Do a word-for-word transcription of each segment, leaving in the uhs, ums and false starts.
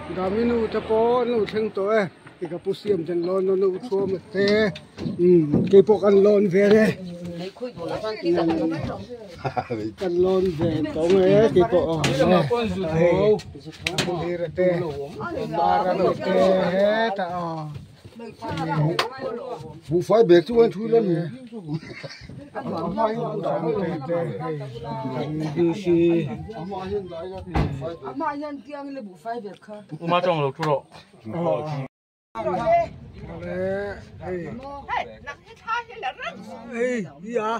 Dami nu tapo nu theng to e cái pusiam jan lon no nu thua mà te um cái pok an lon về đấy an lon về to nghe cái pok này đi te bara no te he ta bu phải bẹt chú anh chui lên đi xí mà nhân tiếng là bu phải bẹt khá mà trong lục thua Ê, ê, gì à?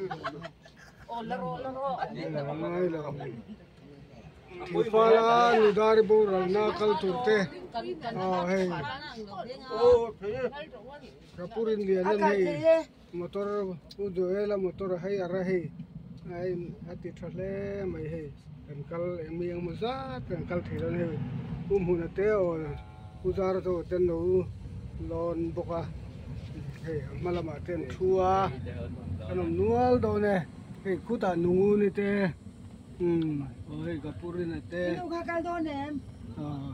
Thì pha la, nu dari bo ra na kal turte. Ah, hey. Kapurin dia nan hey. Motor udo ela motor hey ara hey. Ai ati thale mai hey. Kan kal mi yang muza, kan kal thiran hey. Um huna te o uzar to ten no lon boka hey malama ten thua kanom nual do ne hey kuta nungu ni te um oi kapuri na te nu ka kal do ne ah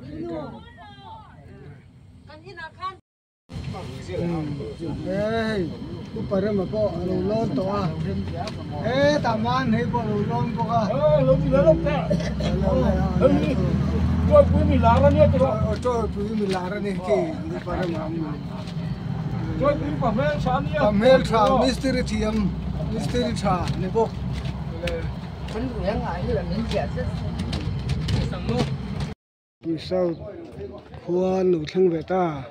kan ina khan hey ku pare ma ko lo lon to a hey taman hey ko lo lon boka ơ lúc gì đó lúc ta tôi quý mình lá ra nhé tôi cho quý mình lá ra này kì đi pare ma tôi quý phẩm mê sáng nhé phẩm mê sáng mystery thiam mystery trà này bộ vẫn người ngại như là miếng chè chứ vì sao khua nụ thân về ta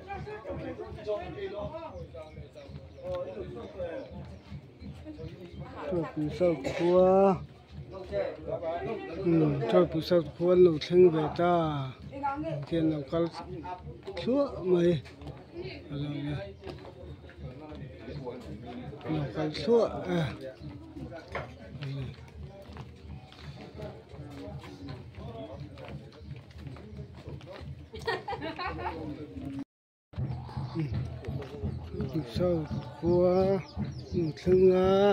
cho vì sao khua ừ cho vì sao khua nụ thân về ta thiên nào cal chúa mày nào cal chúa à sao khua nụ thân à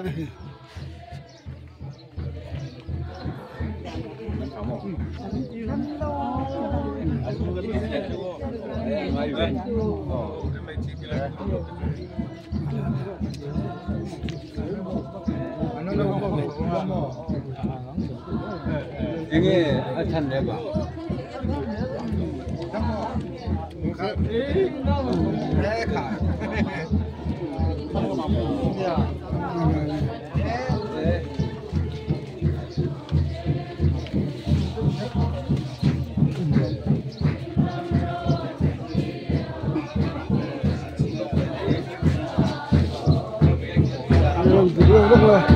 이게 아찬 내봐 Làm video lúc rồi.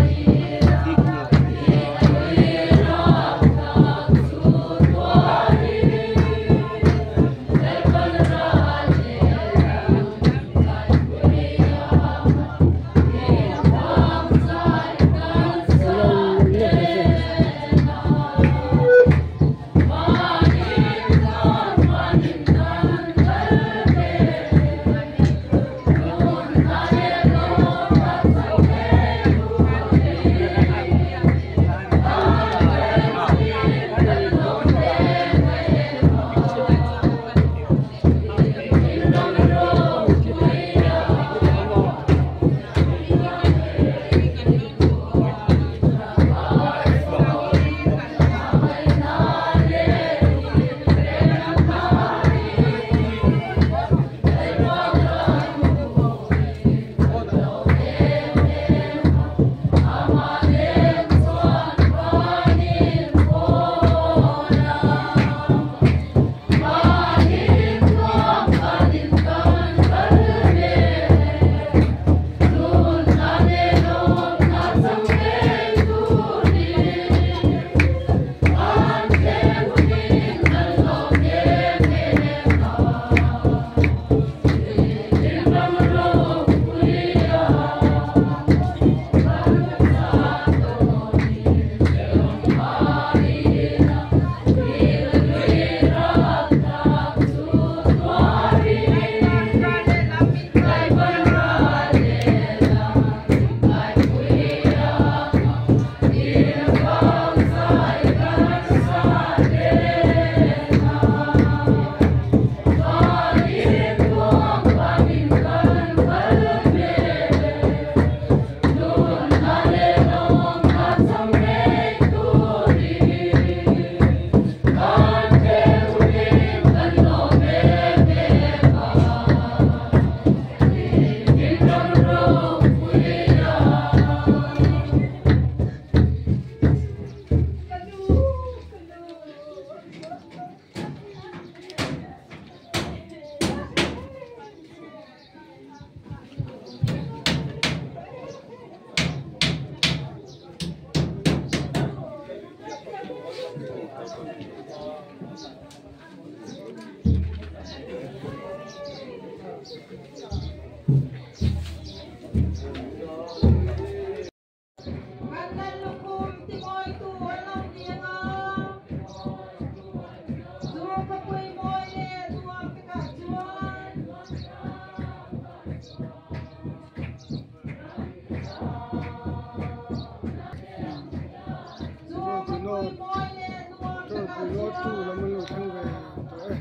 là mình lột thân về rồi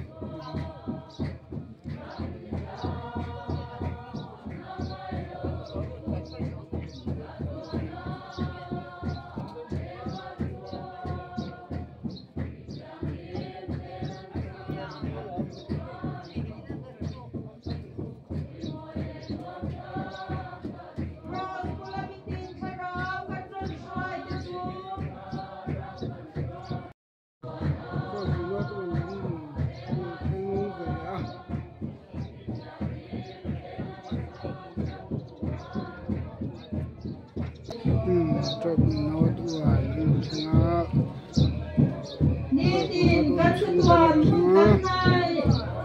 trộm nó đùa nó thằng Đi tìm các sự còn thân này.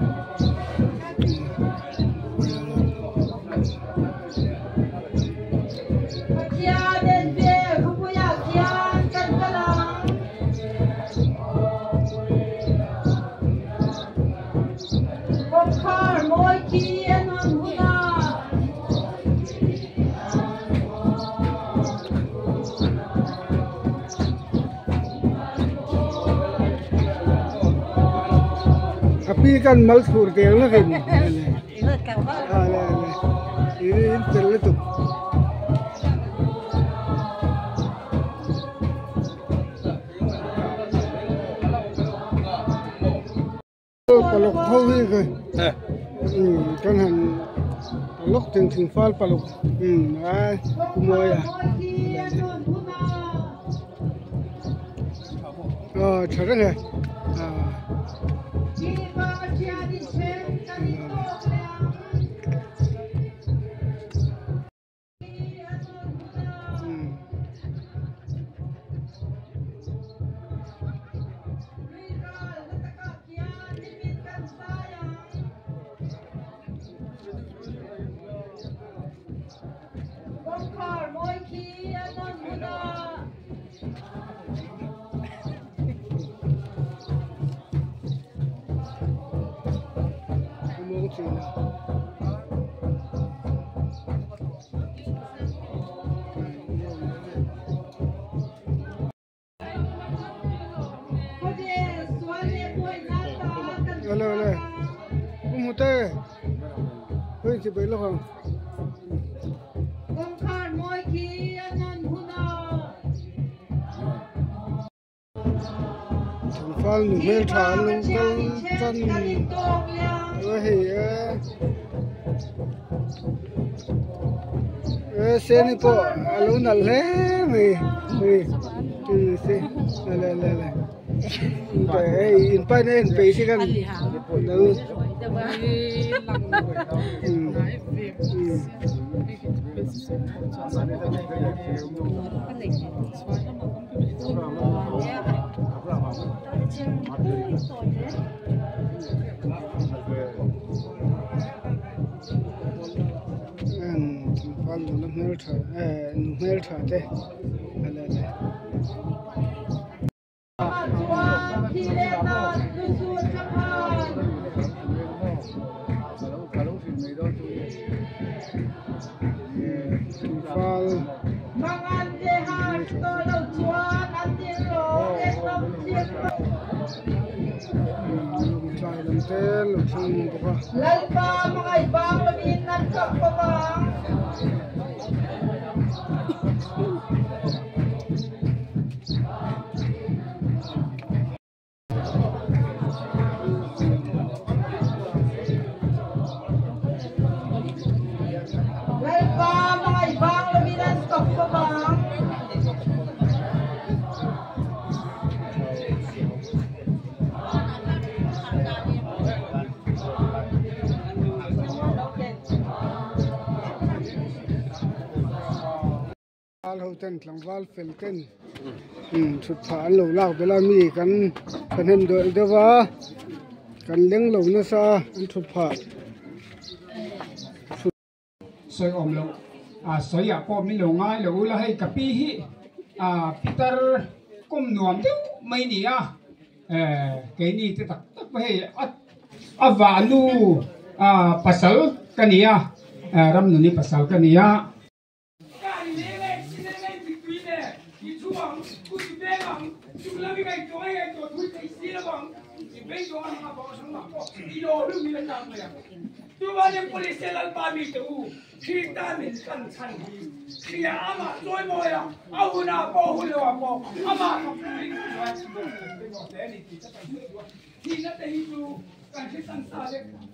Chia đến về không có nhà chia cần cái lắm. Một khởi mỗi kia nó hút ra. api kan mal sur ke la ke ni ah la la ini terlalu tu palok howi ke hmm kan han palok ting ting fal palok hmm ai kumoya oh chara ke ah Hello, hello. Không một tê. Hơi chỉ bấy lâu không? Con khăn mỗi khi anh hôn nào. Thằng Phan nụ mê thả luôn con chân. Ơ hì ơ. Ơ xe này bộ alo nà lé mì. Mì. Ừ xe. Lê lê lê lê. Tại in pa nên pe si kan đâu Phan nó mel thả nó mel thả thế lê lê Lấy ba mga ibang labinan ka pa ba? Lấy ba mga ibang labinan ka pa ba? hậu tên lòng val phèn tên sụt phá lẩu lạc về là mi cần cần hình đợi đó va cần leng lẩu nó sa anh sụt phá soi om lo à soi à po mi lo ngai lo la hay kapi hi à Peter kum nuam tu mai ni à cái ni te tak tak he at avalu à pasal kania ram nu ni pasal kania Hãy subscribe cho kênh Ghiền Mì Gõ để không bỏ lỡ những video hấp dẫn. जो हम बाबा सुन को इलो लु मिल काम ले तू वाले पुलिस से लल पामी तो खीता में सन सन खिया आमा जोय मोया आउ ना बहुलो को आमा को पुलिस जो है नहीं थी थी ना ते ही जो काहे संसार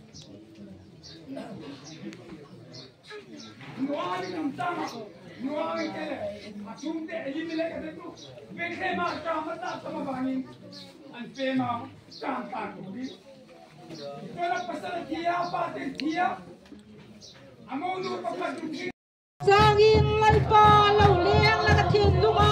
Nuari ng tama, nuari kaya, asumte elimile ka dito, pwede ma-tama ta sa mabangin, ang pema, tama ko dito. Kaya pasal tiya, pati tiya, amo no papatuti. Sangin malpa lau liang la katin lunga.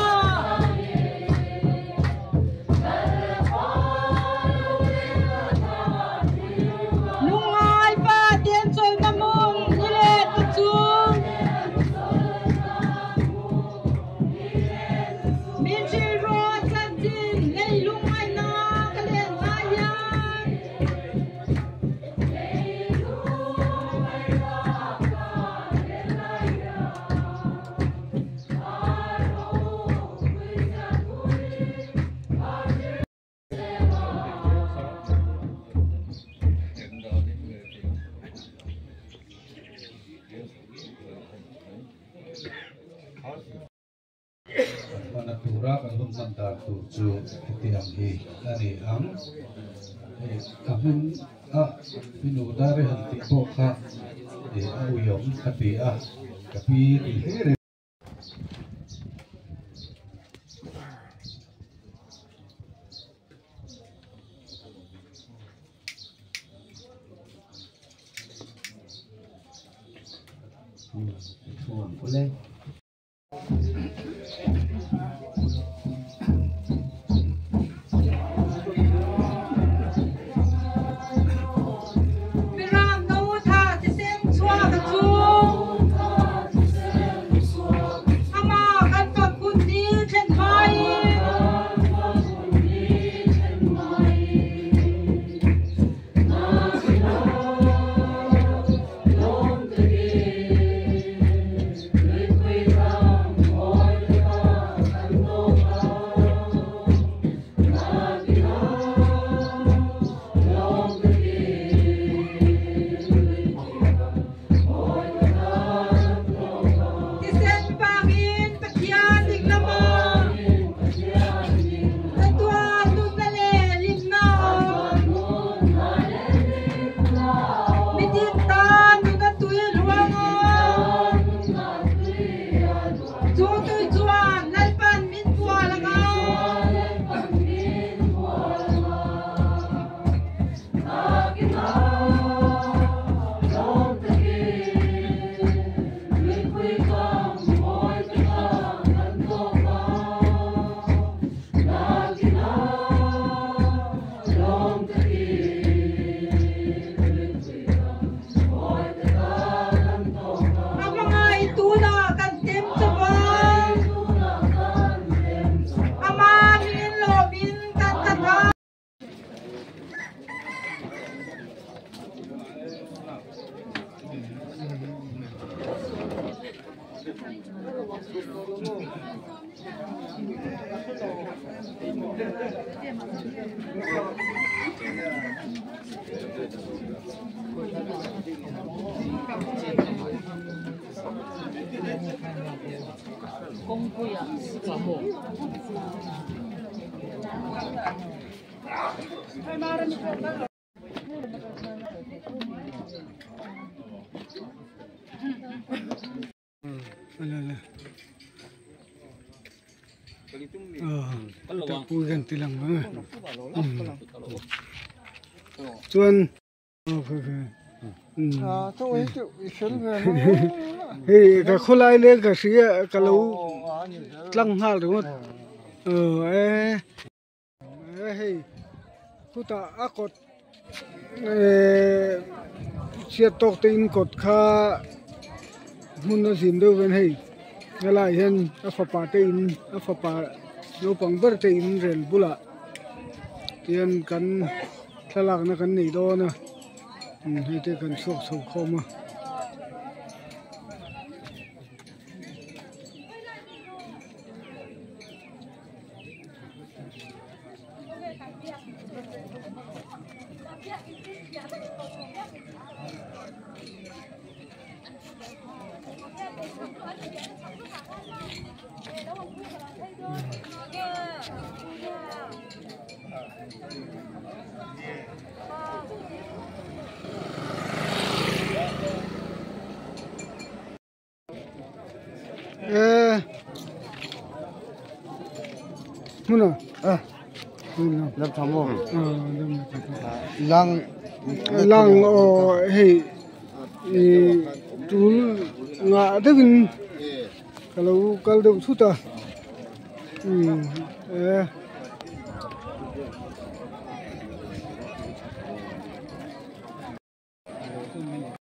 Lungai pa tien soy namong nile tutsung. Minchi ro santin lei lungai na kalen ayan. Panatura kalung mandar tuju itiang hi dari ang kamun ah pinudare hanti boka di auyong kapi ah kapi di here Tuan boleh Pirang no tha ti sen chua ka chung. Ama kan ka kun ni chen mai. Ti sen pangin pathian dik lama. Katwa tut na le lim na. Mitit tan nu na tui ruang. Chu tui chuan nal pan min kwa langa. Ang mga ituna kan tim sabay. Ama min lo min kan kata. Alala. Oh, tak pugan tilang ah. Chuan. Oh, okay, okay. à tôi ấy chịu sớm về Hey, ka khulai le ka sia ka lo tlang hal đúng không? Ờ, eh. Hey. Kuta akot eh sia tok tin kot kha mun na sim do ven hey. Ngala hen afapa te in afapa no pangber te in rel bula. Tian kan thalak na kan nei do na. Hay te kan sok sok khoma. 에 문어 아 문어 Lâm thầm không? 어 너무 Lang lang 어 헤이 이둘 nga devin kalau kalau sudah hmm eh